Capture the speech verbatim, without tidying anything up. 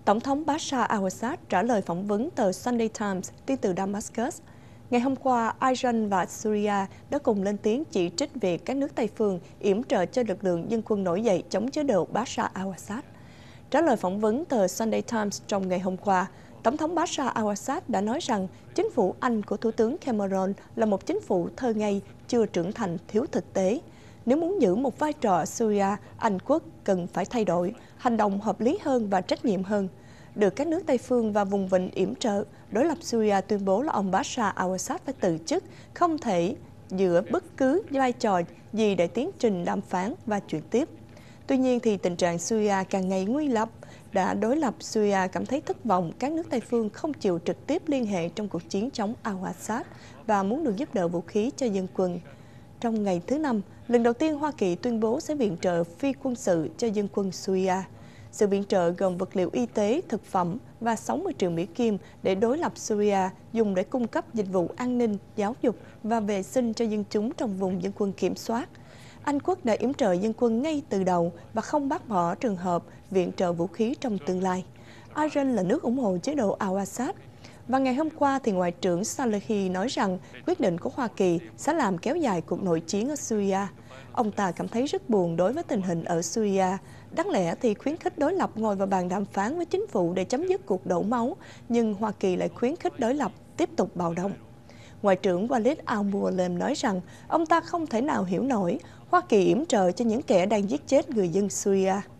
Tổng thống Bashar al-Assad trả lời phỏng vấn tờ Sunday Times tin từ Damascus. Ngày hôm qua, Iran và Syria đã cùng lên tiếng chỉ trích việc các nước Tây phương yểm trợ cho lực lượng dân quân nổi dậy chống chế độ Bashar al-Assad. Trả lời phỏng vấn tờ Sunday Times trong ngày hôm qua, Tổng thống Bashar al-Assad đã nói rằng chính phủ Anh của Thủ tướng Cameron là một chính phủ thơ ngây, chưa trưởng thành, thiếu thực tế. Nếu muốn giữ một vai trò ở Syria, Anh quốc cần phải thay đổi, hành động hợp lý hơn và trách nhiệm hơn. Được các nước Tây phương và vùng vịnh yểm trợ, đối lập Syria tuyên bố là ông Bashar al-Assad phải từ chức, không thể giữ bất cứ vai trò gì để tiến trình đàm phán và chuyển tiếp. Tuy nhiên, thì tình trạng Syria càng ngày nguy lập, đã đối lập Syria cảm thấy thất vọng các nước Tây phương không chịu trực tiếp liên hệ trong cuộc chiến chống al-Assad và muốn được giúp đỡ vũ khí cho dân quân. Trong ngày thứ Năm, lần đầu tiên Hoa Kỳ tuyên bố sẽ viện trợ phi quân sự cho dân quân Syria. Sự viện trợ gồm vật liệu y tế, thực phẩm và sáu mươi triệu Mỹ Kim để đối lập Syria dùng để cung cấp dịch vụ an ninh, giáo dục và vệ sinh cho dân chúng trong vùng dân quân kiểm soát. Anh quốc đã yểm trợ dân quân ngay từ đầu và không bác bỏ trường hợp viện trợ vũ khí trong tương lai. Iran là nước ủng hộ chế độ al-Assad. Và ngày hôm qua, thì Ngoại trưởng Salehi nói rằng quyết định của Hoa Kỳ sẽ làm kéo dài cuộc nội chiến ở Syria. Ông ta cảm thấy rất buồn đối với tình hình ở Syria. Đáng lẽ thì khuyến khích đối lập ngồi vào bàn đàm phán với chính phủ để chấm dứt cuộc đổ máu, nhưng Hoa Kỳ lại khuyến khích đối lập tiếp tục bạo động. Ngoại trưởng Walid al-Muallem nói rằng ông ta không thể nào hiểu nổi Hoa Kỳ yểm trợ cho những kẻ đang giết chết người dân Syria.